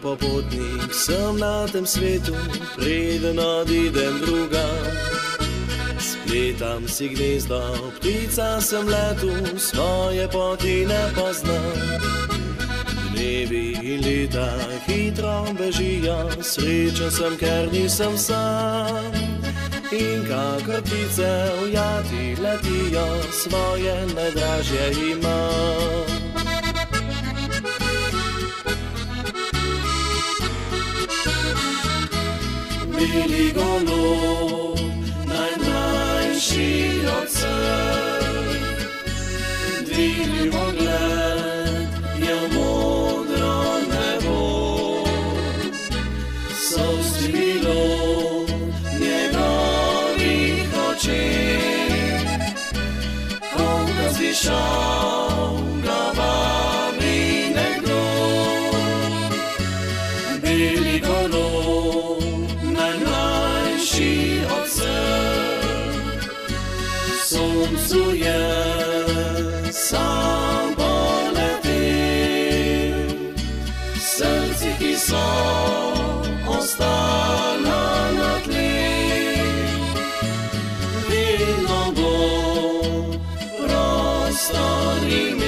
popotnik sem na tem svetu, preden odidem drugam. Spletam si gnezdo, ptica sem letu, svoje poti ne poznam. Dnevi in leta hitro bežijo, srečen sem, ker nisem sam. In kakor ptice ujati letijo, svoje najdražje imam. Beli golob, najmlajši od vseh, dvigni pogled je v modro nebo. Solsti bilo njegovih očeh, ko ga zvišal, ga vabi nekdo. Beli golob, najmlajši od vseh, soncu je sam poletel, srci, ki so ostala na tleh, vedno bo prostor imel.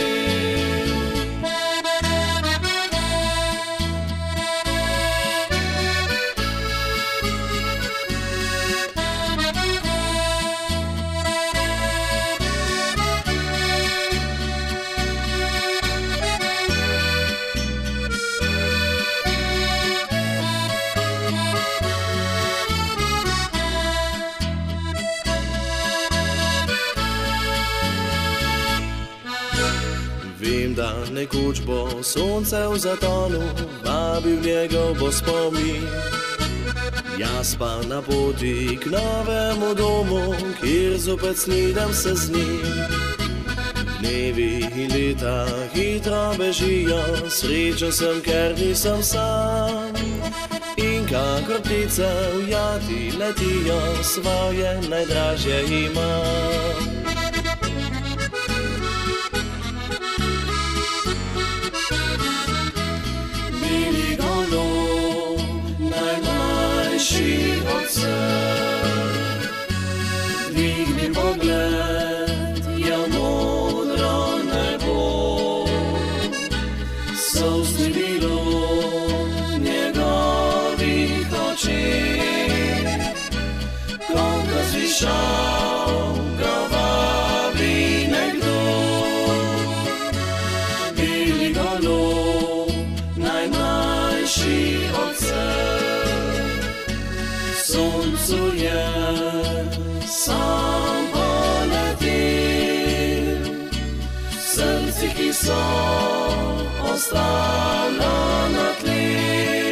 Vem, da nekoč bo sonce v zatonu, vabil njegov bo spomin. Jaz pa na poti k novemu domu, kjer zopet snidam se z njim. Dnevi in leta hitro bežijo, srečen sem, ker nisem sam. In kakor ptice ujati letijo, svoje najdražje imam. Beli golob, najmlajši od vseh, dvigni pogled je v modro nebo. Solsti bilo njegovih očeh, ko ga zvišal, ga vabi nekdo. Beli golob, najmlajši od vseh, soncu je sam poletel, srci, ki so ostala na tleh.